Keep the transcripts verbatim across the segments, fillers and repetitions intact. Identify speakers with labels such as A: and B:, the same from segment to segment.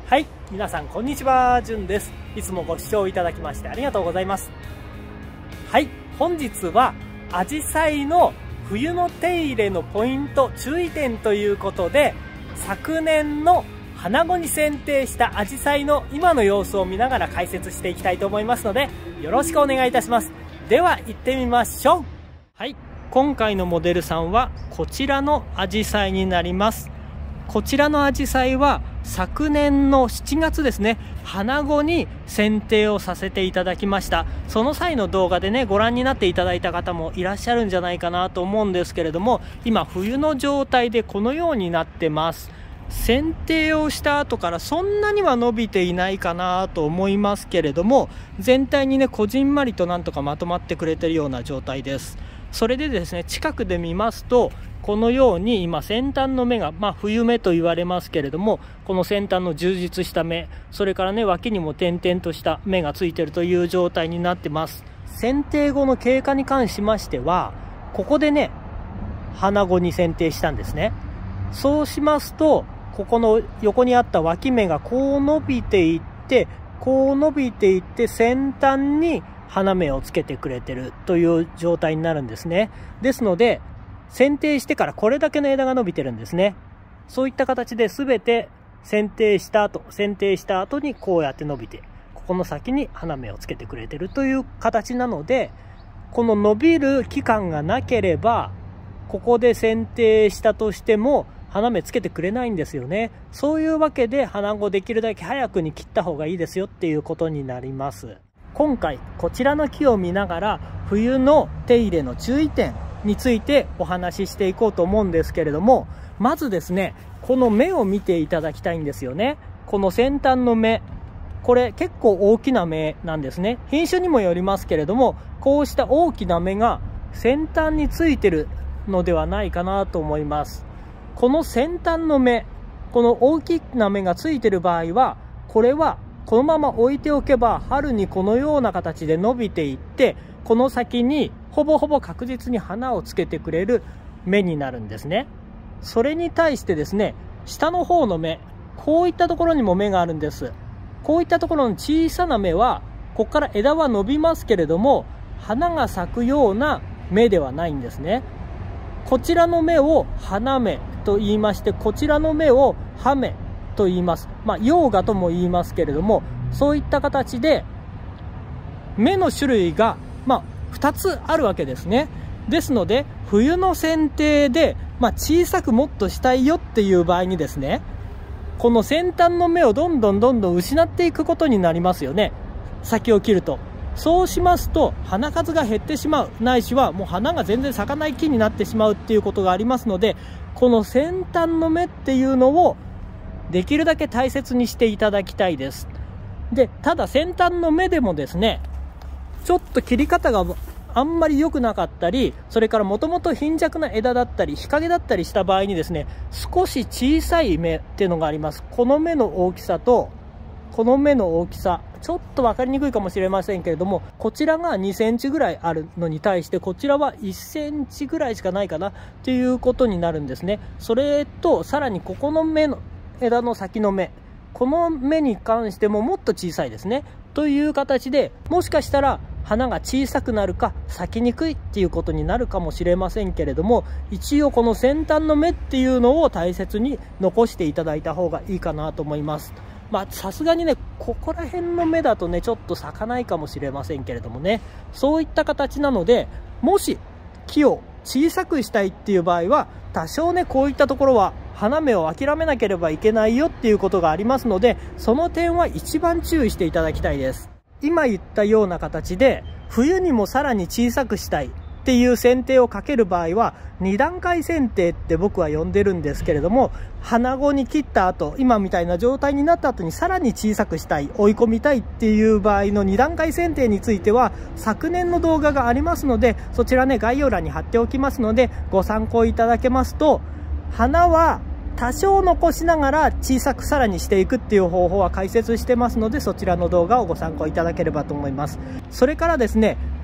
A: はい、皆さんこんにちは、じゅんです。いつもご視聴いただきましてありがとうございます。はい、本日はアジサイの冬の手入れのポイント、注意点ということで、昨年の花後に剪定したアジサイの今の様子を見ながら解説していきたいと思いますので、よろしくお願いいたします。では行ってみましょう。はい、今回のモデルさんはこちらのアジサイになります。こちらのアジサイは昨年のしちがつですね、花後に剪定をさせていただきました。その際の動画でね、ご覧になっていただいた方もいらっしゃるんじゃないかなと思うんですけれども、今冬の状態でこのようになってます。剪定をした後からそんなには伸びていないかなと思いますけれども、全体にねこじんまりとなんとかまとまってくれてるような状態です。それでですね、近くで見ますとこのように今先端の芽が、まあ、冬芽と言われますけれども、この先端の充実した芽、それからね脇にも点々とした芽がついているという状態になってます。剪定後の経過に関しましては、ここでね花後に剪定したんですね。そうしますとここの横にあった脇芽がこう伸びていってこう伸びていって先端に花芽をつけてくれてるという状態になるんですね。ですので剪定してからこれだけの枝が伸びてるんですね。そういった形で全て剪定した後剪定した後にこうやって伸びて、ここの先に花芽をつけてくれてるという形なので、この伸びる期間がなければここで剪定したとしても花芽つけてくれないんですよね。そういうわけで花後できるだけ早くに切った方がいいですよっていうことになります。今回こちらの木を見ながら冬の手入れの注意点についてお話ししていこうと思うんですけれども、まずですねこの芽を見ていただきたいんですよね。この先端の芽、これ結構大きな芽なんですね。品種にもよりますけれども、こうした大きな芽が先端についてるのではないかなと思います。この先端の芽、この大きな芽がついてる場合は、これはこのまま置いておけば春にこのような形で伸びていって、この先にほぼほぼ確実に花をつけてくれる芽になるんですね。それに対してですね、下の方の芽、こういったところにも芽があるんです。こういったところの小さな芽はここから枝は伸びますけれども、花が咲くような芽ではないんですね。こちらの芽を花芽と言いまして、こちらの芽を葉芽と言います。まあ葉芽とも言いますけれども、そういった形で芽の種類がまあふたつあるわけですね。ですので冬の剪定で、まあ、小さくもっとしたいよっていう場合にですね、この先端の芽をどんどんどんどん失っていくことになりますよね、先を切ると。そうしますと花数が減ってしまう、ないしはもう花が全然咲かない木になってしまうっていうことがありますので、この先端の芽っていうのをできるだけ大切にしていただきたいです。で、ただ先端の芽でもですね、ちょっと切り方があんまり良くなかったり、それからもともと貧弱な枝だったり日陰だったりした場合にですね、少し小さい芽っていうのがあります。この芽の大きさとこの芽の大きさ、ちょっと分かりにくいかもしれませんけれども、こちらがにセンチぐらいあるのに対してこちらはいっセンチぐらいしかないかなっていうことになるんですね。それとさらにここの芽の枝の先の芽、この芽に関してももっと小さいですね。という形で、もしかしたら花が小さくなるか咲きにくいっていうことになるかもしれませんけれども、一応この先端の芽っていうのを大切に残していただいた方がいいかなと思います。まあさすがにねここら辺の芽だとねちょっと咲かないかもしれませんけれどもね、そういった形なので、もし木を小さくしたいっていう場合は多少ねこういったところは花芽を諦めなければいけないよっていうことがありますので、その点は一番注意していただきたいです。今言ったような形で冬にもさらに小さくしたいっていう剪定をかける場合はに段階剪定って僕は呼んでるんですけれども、花後に切った後、今みたいな状態になった後にさらに小さくしたい、追い込みたいっていう場合のに段階剪定については昨年の動画がありますので、そちらね概要欄に貼っておきますのでご参考いただけますと、花は多少残しながら小さくさらにしていくっていう方法は解説してますので、そちらの動画をご参考いただければと思います。それからですね、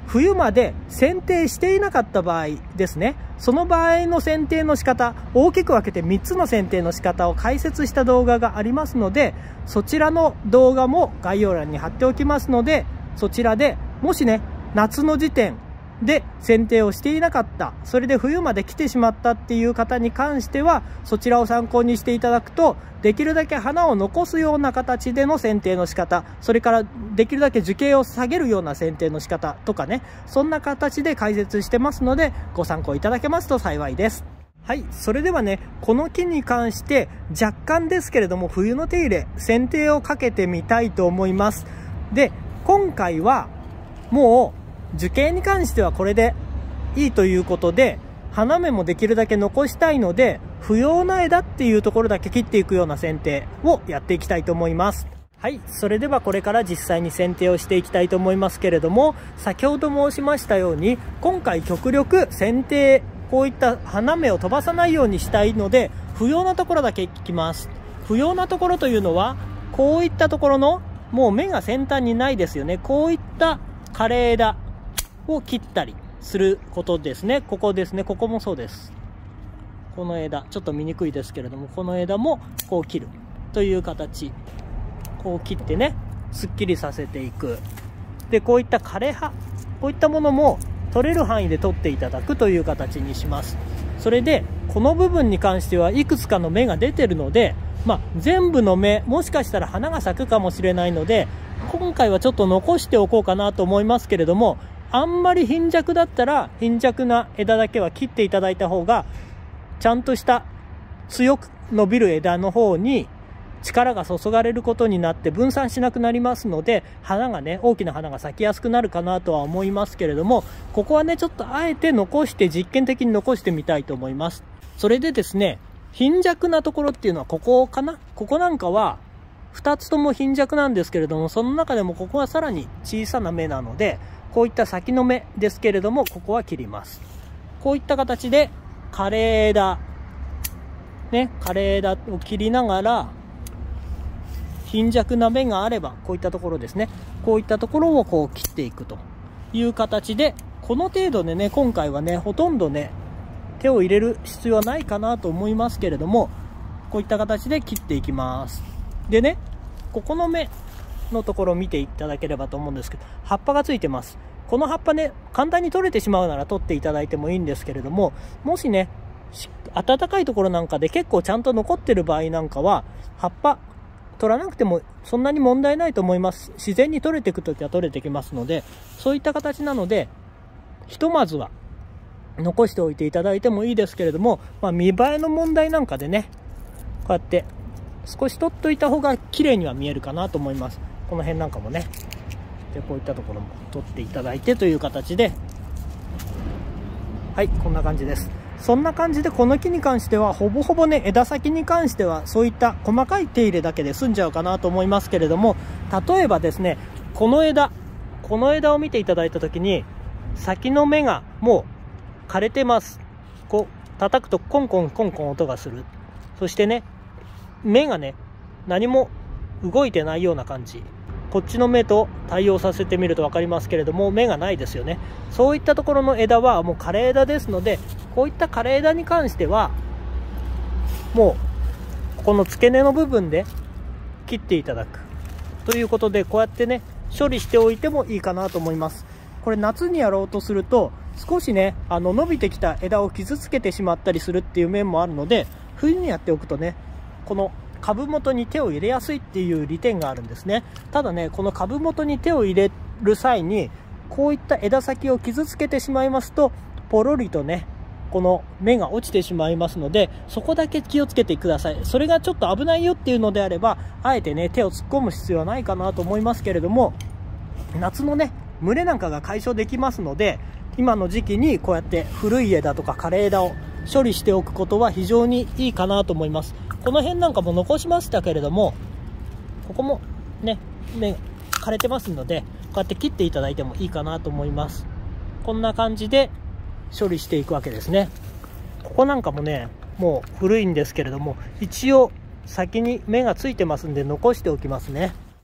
A: 冬まで剪定していなかった場合ですね、その場合の剪定の仕方、大きく分けてみっつの剪定の仕方を解説した動画がありますので、そちらの動画も概要欄に貼っておきますので、そちらでもしね、夏の時点で剪定をしていなかった、それで冬まで来てしまったっていう方に関しては、そちらを参考にしていただくと、できるだけ花を残すような形での剪定の仕方、それからできるだけ樹形を下げるような剪定の仕方とかね、そんな形で解説してますので、ご参考いただけますと幸いです。はい、それではね、この木に関して若干ですけれども、冬の手入れ、剪定をかけてみたいと思います。で、今回はもう樹形に関してはこれでいいということで、花芽もできるだけ残したいので、不要な枝っていうところだけ切っていくような剪定をやっていきたいと思います。はい、それではこれから実際に剪定をしていきたいと思いますけれども、先ほど申しましたように、今回極力剪定、こういった花芽を飛ばさないようにしたいので、不要なところだけ切ります。不要なところというのは、こういったところのもう芽が先端にないですよね。こういった枯れ枝を切ったりすることですね。ここですね。ここもそうです。この枝、ちょっと見にくいですけれども、この枝もこう切るという形。こう切ってね、すっきりさせていく。で、こういった枯れ葉、こういったものも取れる範囲で取っていただくという形にします。それで、この部分に関してはいくつかの芽が出てるので、まあ、全部の芽、もしかしたら花が咲くかもしれないので、今回はちょっと残しておこうかなと思いますけれども、あんまり貧弱だったら貧弱な枝だけは切っていただいた方が、ちゃんとした強く伸びる枝の方に力が注がれることになって分散しなくなりますので、花がね、大きな花が咲きやすくなるかなとは思いますけれども、ここはね、ちょっとあえて残して実験的に残してみたいと思います。それでですね、貧弱なところっていうのはここかな。ここなんかはふたつとも貧弱なんですけれども、その中でもここはさらに小さな芽なので、こういった先の芽ですけれども、ここは切ります。こういった形で枯れ枝ね、枯れ枝を切りながら、貧弱な芽があれば、こういったところですね、こういったところをこう切っていくという形で、この程度でね、今回はね、ほとんどね、手を入れる必要はないかなと思いますけれども、こういった形で切っていきます。でね、ここの芽のところを見ていただければと思うんですけど、葉っぱがついてます。この葉っぱね、簡単に取れてしまうなら取っていただいてもいいんですけれども、もしね、暖かいところなんかで結構ちゃんと残ってる場合なんかは、葉っぱ取らなくてもそんなに問題ないと思います。自然に取れていくときは取れてきますので、そういった形なので、ひとまずは残しておいていただいてもいいですけれども、まあ、見栄えの問題なんかでね、こうやって少し取っといた方が綺麗には見えるかなと思います。この辺なんかもね、でこういったところも取っていただいてという形で、はい、こんな感じです。そんな感じでこの木に関してはほぼほぼね、枝先に関してはそういった細かい手入れだけで済んじゃうかなと思いますけれども、例えばですね、この枝この枝を見ていただいた時に、先の芽がもう枯れてます。こう叩くとコンコンコンコン音がする。そしてね、芽がね、何も動いてないような感じ。こっちの芽と対応させてみると分かりますけれども、芽がないですよね。そういったところの枝はもう枯れ枝ですので、こういった枯れ枝に関してはもうこの付け根の部分で切っていただくということで、こうやってね、処理しておいてもいいかなと思います。これ夏にやろうとすると少しね、あの伸びてきた枝を傷つけてしまったりするっていう面もあるので、冬にやっておくとね、この株元に手を入れやすいっていう利点があるんですね。ただね、この株元に手を入れる際にこういった枝先を傷つけてしまいますと、ポロリとね、この芽が落ちてしまいますので、そこだけ気をつけてください。それがちょっと危ないよっていうのであれば、あえてね、手を突っ込む必要はないかなと思いますけれども、夏のね、蒸れなんかが解消できますので、今の時期にこうやって古い枝とか枯れ枝を処理しておくことは非常にいいかなと思います。この辺なんかも残しましたけれども、ここもね、ね、枯れてますので、こうやって切っていただいてもいいかなと思います。こんな感じで処理していくわけですね。ここなんかもね、もう古いんですけれども、一応先に芽がついてますんで残しておきますね。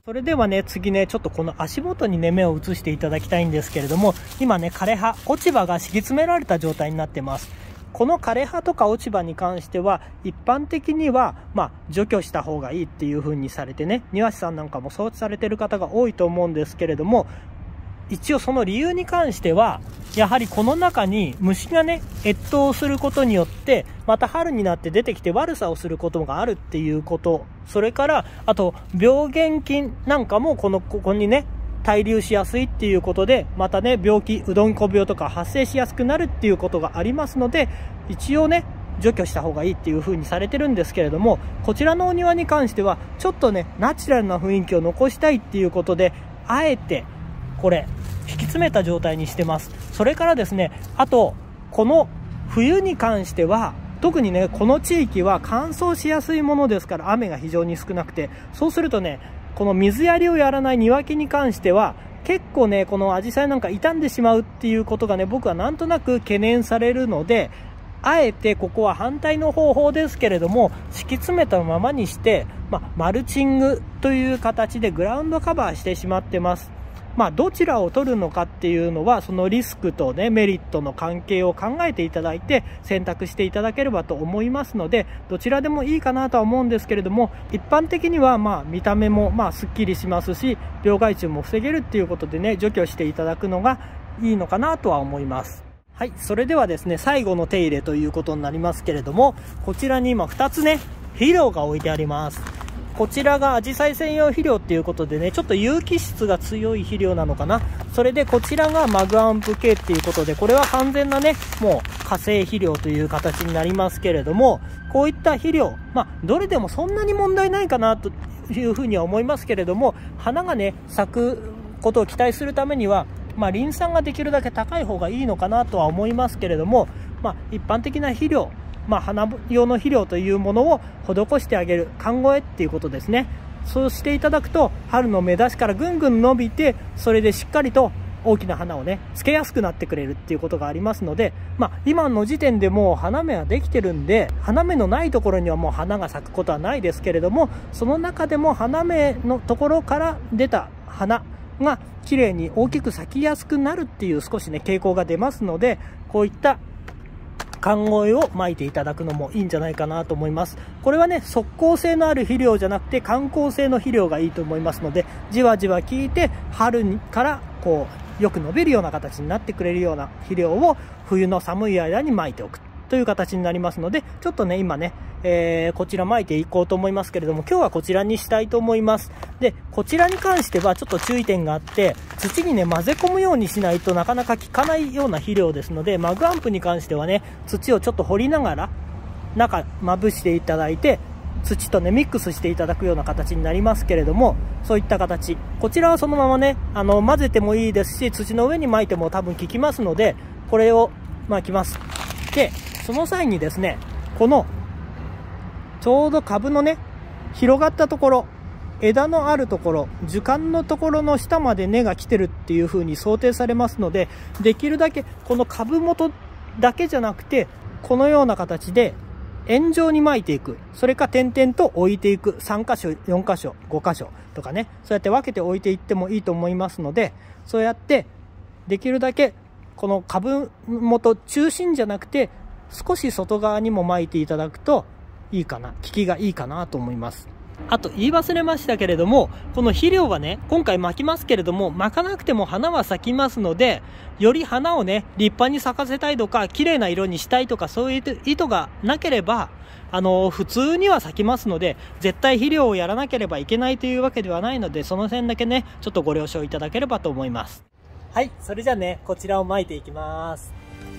A: それではね、次ね、ちょっとこの足元にね、目を移していただきたいんですけれども、今ね、枯れ葉、落ち葉が敷き詰められた状態になってます。この枯れ葉とか落ち葉に関しては、一般的には、まあ、除去した方がいいっていう風にされてね、庭師さんなんかもそうされてる方が多いと思うんですけれども、一応その理由に関しては、やはりこの中に虫がね、越冬することによって、また春になって出てきて悪さをすることがあるっていうこと、それから、あと、病原菌なんかもこの、ここにね、滞留しやすいっていうことで、またね、病気、うどんこ病とか発生しやすくなるっていうことがありますので、一応ね、除去した方がいいっていう風にされてるんですけれども、こちらのお庭に関しては、ちょっとね、ナチュラルな雰囲気を残したいっていうことで、あえて、これ、引き詰めた状態にしてます。それからですね、あと、この冬に関しては、特にね、この地域は乾燥しやすいものですから、雨が非常に少なくて、そうするとね、この水やりをやらない庭木に関しては、結構ね、このアジサイなんか傷んでしまうっていうことがね、僕はなんとなく懸念されるので、あえてここは反対の方法ですけれども、敷き詰めたままにして、まあ、マルチングという形でグラウンドカバーしてしまってます。まあ、どちらを取るのかっていうのは、そのリスクとね、メリットの関係を考えていただいて、選択していただければと思いますので、どちらでもいいかなとは思うんですけれども、一般的には、まあ、見た目も、まあ、すっきりしますし、病害虫も防げるっていうことでね、除去していただくのがいいのかなとは思います。はい、それではですね、最後の手入れということになりますけれども、こちらに今ふたつね、肥料が置いてあります。こちらがアジサイ専用肥料っていうことでね、ちょっと有機質が強い肥料なのかな。それでこちらがマグアンプ系っていうことで、これは完全なね、もう化成肥料という形になりますけれども、こういった肥料、まあ、どれでもそんなに問題ないかなというふうには思いますけれども、花がね、咲くことを期待するためには、まあ、リン酸ができるだけ高い方がいいのかなとは思いますけれども、まあ、一般的な肥料、まあ、花用の肥料というものを施してあげる、寒越えっていうことですね。そうしていただくと、春の芽出しからぐんぐん伸びて、それでしっかりと大きな花をね、つけやすくなってくれるっていうことがありますので、まあ、今の時点でもう花芽はできてるんで、花芽のないところにはもう花が咲くことはないですけれども、その中でも花芽のところから出た花が綺麗に大きく咲きやすくなるっていう少しね、傾向が出ますので、こういった寒越えを撒いていただくのもいいんじゃないかなと思います。これはね、速効性のある肥料じゃなくて緩効性の肥料がいいと思いますので、じわじわ効いて春からこうよく伸びるような形になってくれるような肥料を冬の寒い間に撒いておくという形になりますので、ちょっとね、今ね、えー、こちら撒いていこうと思いますけれども、今日はこちらにしたいと思います。で、こちらに関してはちょっと注意点があって、土にね、混ぜ込むようにしないとなかなか効かないような肥料ですので、マグアンプに関してはね、土をちょっと掘りながら、中まぶしていただいて、土とね、ミックスしていただくような形になりますけれども、そういった形。こちらはそのままね、あの、混ぜてもいいですし、土の上に撒いても多分効きますので、これを撒きます。で、その際にですね、この、ちょうど株のね、広がったところ、枝のあるところ、樹幹のところの下まで根が来てるっていう風に想定されますので、できるだけこの株元だけじゃなくて、このような形で円状に巻いていく。それか点々と置いていく。さんかしょ、よんかしょ、ごかしょとかね。そうやって分けて置いていってもいいと思いますので、そうやってできるだけこの株元中心じゃなくて、少し外側にも巻いていただくといいかな、効きがいいかなと思います。あと言い忘れましたけれども、この肥料はね、今回巻きますけれども、巻かなくても花は咲きますので、より花をね、立派に咲かせたいとか、綺麗な色にしたいとか、そういう意図がなければ、あの、普通には咲きますので、絶対肥料をやらなければいけないというわけではないので、その点だけね、ちょっとご了承いただければと思います。はい、それじゃあね、こちらを巻いていきます。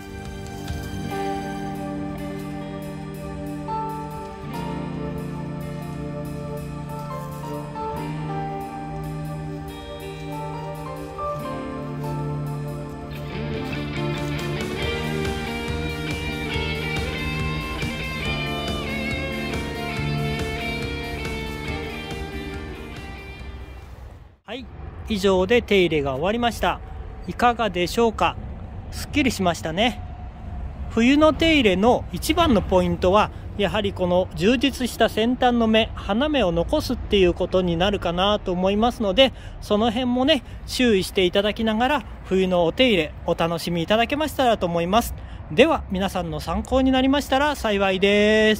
A: はい、以上で手入れが終わりました。いかがでしょうか。すっきりしましたね。冬の手入れの一番のポイントはやはりこの充実した先端の芽、花芽を残すっていうことになるかなと思いますので、その辺もね注意していただきながら冬のお手入れお楽しみいただけましたらと思います。では皆さんの参考になりましたら幸いです。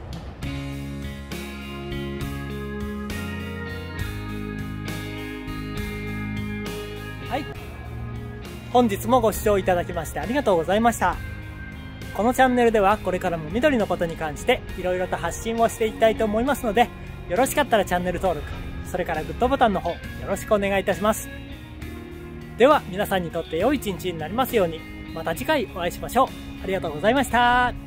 A: はい、本日もご視聴いただきましてありがとうございました。このチャンネルではこれからも緑のことに関していろいろと発信をしていきたいと思いますので、よろしかったらチャンネル登録、それからグッドボタンの方よろしくお願いいたします。では皆さんにとって良い一日になりますように、また次回お会いしましょう。ありがとうございました。